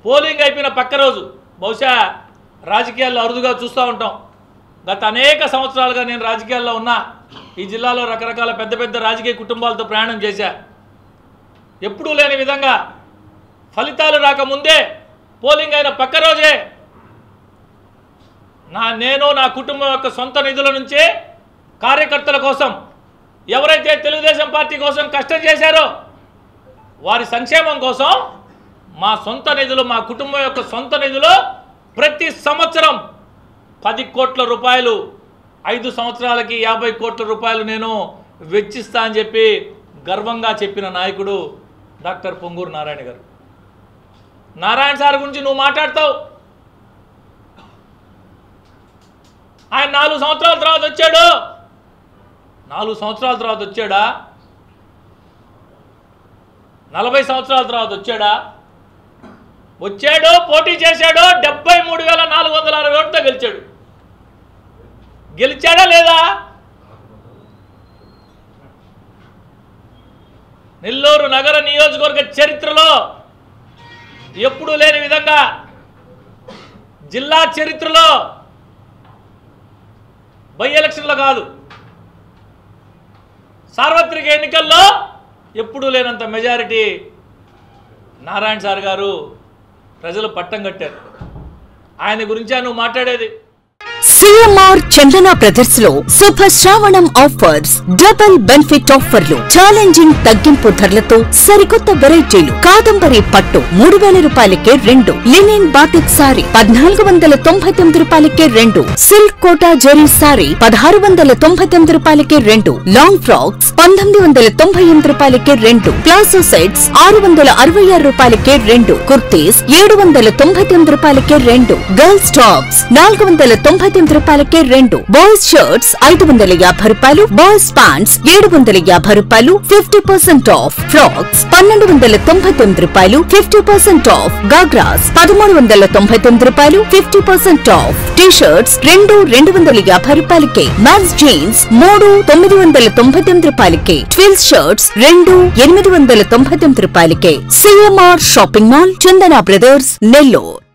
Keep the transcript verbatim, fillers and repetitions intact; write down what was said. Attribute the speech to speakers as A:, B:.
A: Polling అయిపోయిన పక్క రోజు బహుశా రాజకీయాల్లో అరుదుగా చూస్తూ ఉంటాం. గత అనేక సంవత్సరాలుగా నేను రాజకీయాల్లో ఉన్నా. ఈ జిల్లాలో రకరకాల పెద్ద పెద్ద రాజకీయ కుటుంబాలతో ప్రయాణం చేశా. ఎప్పుడూ లేని విధంగా ఫలితాలు రాకముందే పోలింగ్ అయిన పక్క రోజే నా నేను నా కుటుంబం యొక్క సొంత నిధుల నుంచే కార్యకర్తల కోసం, ఎవరైతే తెలుగుదేశం పార్టీ కోసం కష్టం చేశారో వారి సంక్షేమం కోసం మా సొంత నిధులు, మా కుటుంబం యొక్క సొంత నిధులు ప్రతి సంవత్సరం పది కోట్ల రూపాయలు, ఐదు సంవత్సరాలకి యాభై కోట్ల రూపాయలు నేను వెచ్చిస్తా అని చెప్పి గర్వంగా చెప్పిన నాయకుడు డాక్టర్ పొంగూరు నారాయణ గారు. నారాయణ సార్ గురించి నువ్వు మాట్లాడతావు. ఆయన నాలుగు సంవత్సరాల తర్వాత వచ్చాడు. నాలుగు సంవత్సరాల తర్వాత వచ్చాడా? నలభై సంవత్సరాల తర్వాత వచ్చాడా? వచ్చాడు, పోటీ చేశాడు, డెబ్బై మూడు వేల నాలుగు వందల అరవై ఓట్లతో గెలిచాడు. గెలిచాడా లేదా? నెల్లూరు నగర నియోజకవర్గ చరిత్రలో ఎప్పుడూ లేని విధంగా, జిల్లా చరిత్రలో బై ఎలక్షన్లో కాదు, సార్వత్రిక ఎన్నికల్లో ఎప్పుడూ లేనంత మెజారిటీ నారాయణ సార్ గారు ప్రజలు పట్టం కట్టారు. ఆయన గురించే నువ్వు మాట్లాడేది.
B: సిఎంఆర్ చందన బ్రదర్స్ లో శుభ శ్రావణం ఆఫర్స్, డబుల్ బెనిఫిట్ ఆఫర్లు, ఛాలెంజింగ్ తగ్గింపు ధరలతో సరికొత్త వెరైటీలు. కాదంబరి పట్టు మూడు వేల రూపాయలకే రెండు, లినిన్ బాటిక్ సారీ పద్నాలుగు వందల తొంభై తొమ్మిది రూపాయలకే రెండు, సిల్క్ కోటా జెరీ సారీ పదహారు వందల తొంభై తొమ్మిది రూపాయలకే రెండు, లాంగ్ ఫ్రాక్స్ పంతొమ్మిది వందల తొంభై ఎనిమిది రూపాయలకే రెండు, ప్లాజో సెట్స్ ఆరు వందల అరవై ఆరు రూపాయలకే రెండు, కుర్తీస్ ఏడు వందల తొంభై తొమ్మిది రూపాయలకే రెండు, గర్ల్స్ టాప్స్ నాలుగు వందల తొంభై తొమ్మిది రూపాయలకే రెండు, బాయ్స్ షర్ట్స్ ఐదు వందల యాభై రూపాయలు, బాయ్స్ ప్యాంట్స్ ఏడు వందల యాభై రూపాయలు, ఫిఫ్టీ పర్సెంట్ ఆఫ్, ఫ్రాక్స్ పన్నెండు వందల తొంభై తొమ్మిది రూపాయలు, ఫిఫ్టీ పర్సెంట్ ఆఫ్, గాగ్రాస్ పదమూడు వందల తొంభై తొమ్మిది రూపాయలు, fifty percent off, T shirts రెండు రెండు వందల యాభై రూపాయలకే, మ్యాన్స్ జీన్స్ మూడు తొమ్మిది వందల తొంభై తొమ్మిది రూపాయలకే, ట్విల్స్ షర్ట్స్ రెండు ఎనిమిది వందల తొంభై తొమ్మిది రూపాయలకే. CMR shopping mall, Chandana brothers, Nellore.